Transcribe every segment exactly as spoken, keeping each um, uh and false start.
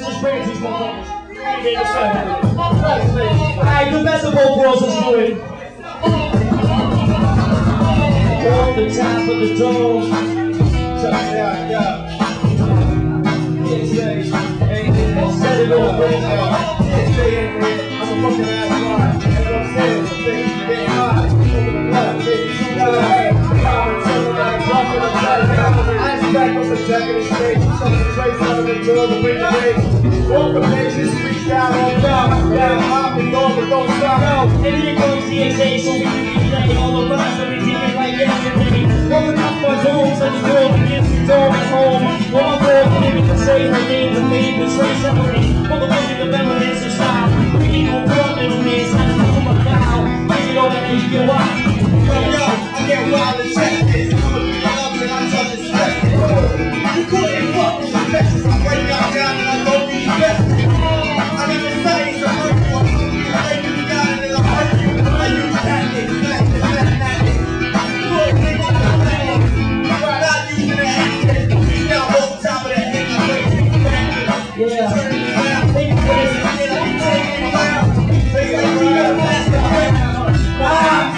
just bring it to these motherfuckers. Alright, the best of both worlds, let's do it. Off the top of the dome. Yeah, yeah. Set it off, I'm a fucking ass guy. And I'm saying, the things get high. Over the left, baby, you got it. Ice back on the jacket and stage. Some of the trace out of the door, the way the way. Walk the pages, freestyle on down. Down, hop and go, but don't stop. And here goes D P Haze, so we can be playing all the rhymes, so we keep it like yesterday. Rolling up my zones, and the girl begins to dome at home. All my girl can even say her name, the name betrays somebody. Full of looking the memories of style. We can go from middle names, I just do my foul. Take it over and you get wild. Yo, yo, I get wild and check this. I'm a big up and I touch the stress. You couldn't fuck with the message. I break out down and I don't be invested. I never say it's a hurt you. I break you down and it'll hurt you. I use tactics, flex and flex tactics. You couldn't think of the plan. I'm not using the accent. You got both top of the head. I break you back. Yeah. Turn it around. Think of this. I be taking it around. They say we got a blast the head. Ah!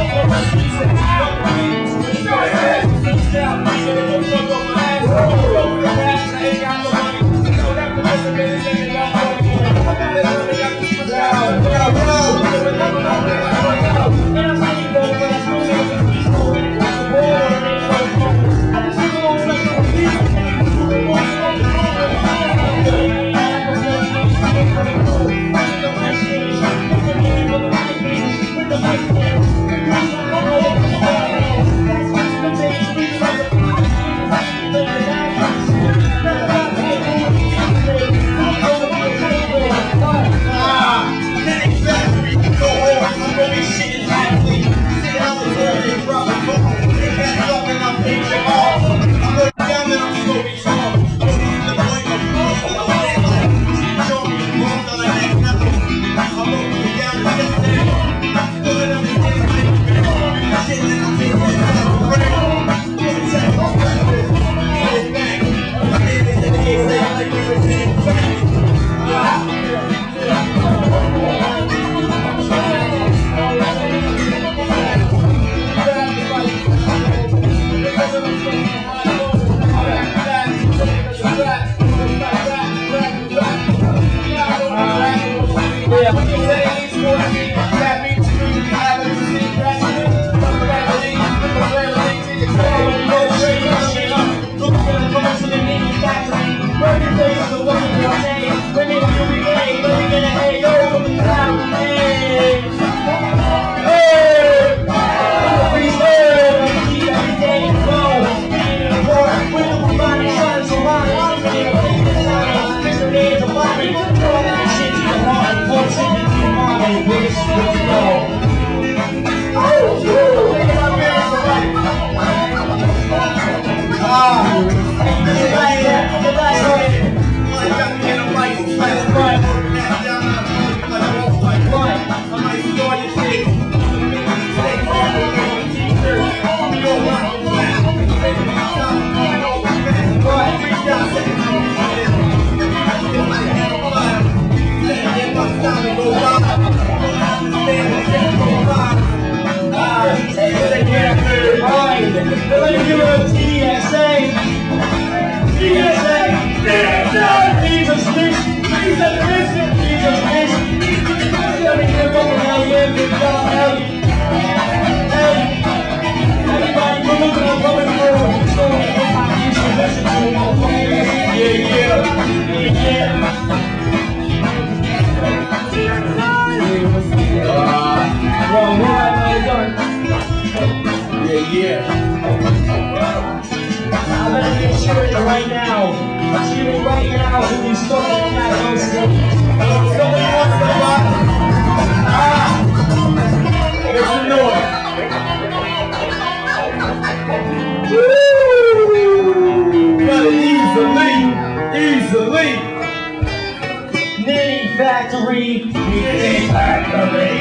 Factory, DPhaze Factory.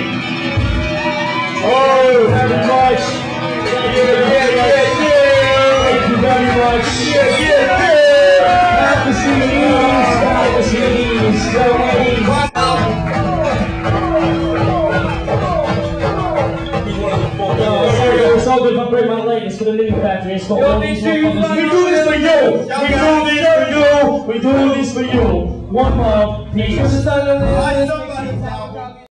Oh, very much. Yeah, yeah, yeah, yeah. Thank you very much. Yeah, yeah, yeah. Happy to see you. Happy to see you. all good if I break my leg. It's for the Mini Factory. It's for all these motherfuckers. We do this for you. We do this for you. We do this for you. One love. Peace. Somebody